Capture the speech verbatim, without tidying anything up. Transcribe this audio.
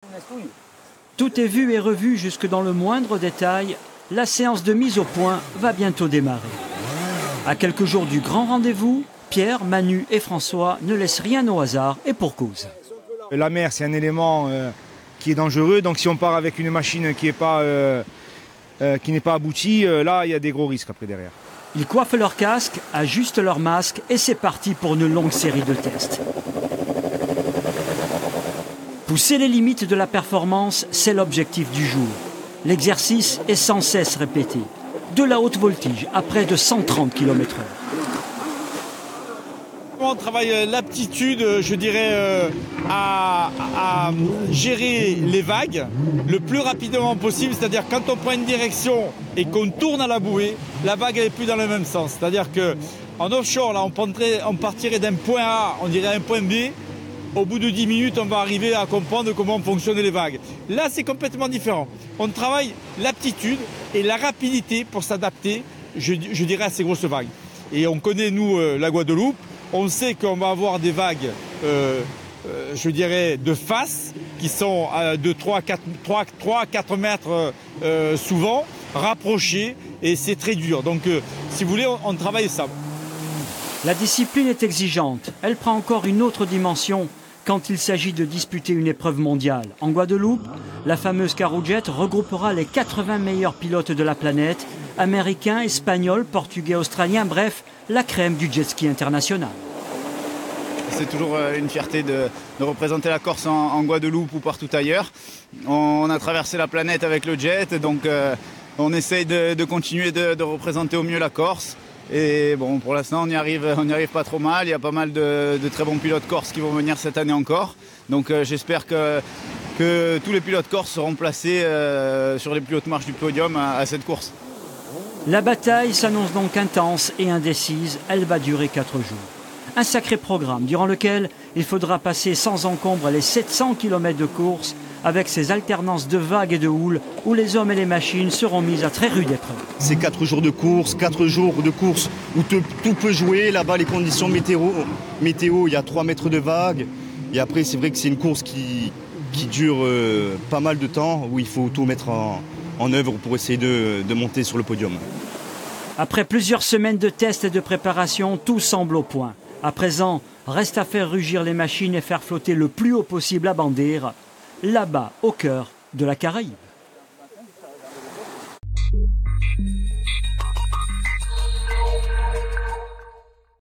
Tout est vu et revu jusque dans le moindre détail. La séance de mise au point va bientôt démarrer. À quelques jours du grand rendez-vous, Pierre, Manu et François ne laissent rien au hasard et pour cause. La mer, c'est un élément euh, qui est dangereux. Donc si on part avec une machine qui n'est pas, euh, euh, qui n'est pas aboutie, euh, là, il y a des gros risques après derrière. Ils coiffent leur casque, ajustent leur masque et c'est parti pour une longue série de tests. Pousser les limites de la performance, c'est l'objectif du jour. L'exercice est sans cesse répété. De la haute voltige à près de cent trente kilomètres heure. On travaille l'aptitude, je dirais, à, à gérer les vagues le plus rapidement possible. C'est-à-dire quand on prend une direction et qu'on tourne à la bouée, la vague n'est plus dans le même sens. C'est-à-dire qu'en offshore, là, on, prendrait, on partirait d'un point A, on dirait un point B. Au bout de dix minutes, on va arriver à comprendre comment fonctionnent les vagues. Là, c'est complètement différent. On travaille l'aptitude et la rapidité pour s'adapter, je, je dirais, à ces grosses vagues. Et on connaît, nous, euh, la Guadeloupe. On sait qu'on va avoir des vagues, euh, euh, je dirais, de face, qui sont euh, de trois à quatre mètres euh, souvent, rapprochées, et c'est très dur. Donc, euh, si vous voulez, on, on travaille ça. La discipline est exigeante. Elle prend encore une autre dimension quand il s'agit de disputer une épreuve mondiale. En Guadeloupe, la fameuse Caroujet regroupera les quatre-vingts meilleurs pilotes de la planète, américains, espagnols, portugais, australiens, bref, la crème du jet ski international. C'est toujours une fierté de, de représenter la Corse en, en Guadeloupe ou partout ailleurs. On, on a traversé la planète avec le jet, donc euh, on essaye de, de continuer de, de représenter au mieux la Corse. Et bon, pour l'instant, on n'y arrive, on n'y arrive pas trop mal. Il y a pas mal de, de très bons pilotes corses qui vont venir cette année encore. Donc euh, j'espère que, que tous les pilotes corses seront placés euh, sur les plus hautes marches du podium à, à cette course. La bataille s'annonce donc intense et indécise. Elle va durer quatre jours. Un sacré programme durant lequel il faudra passer sans encombre les sept cents kilomètres de course avec ces alternances de vagues et de houles où les hommes et les machines seront mis à très rude épreuve. C'est quatre jours de course, quatre jours de course où te, tout peut jouer. Là-bas, les conditions météo, météo, il y a trois mètres de vagues. Et après, c'est vrai que c'est une course qui, qui dure euh, pas mal de temps, où il faut tout mettre en, en œuvre pour essayer de, de monter sur le podium. Après plusieurs semaines de tests et de préparation, tout semble au point. À présent, reste à faire rugir les machines et faire flotter le plus haut possible la bandière, là-bas, au cœur de la Caraïbe.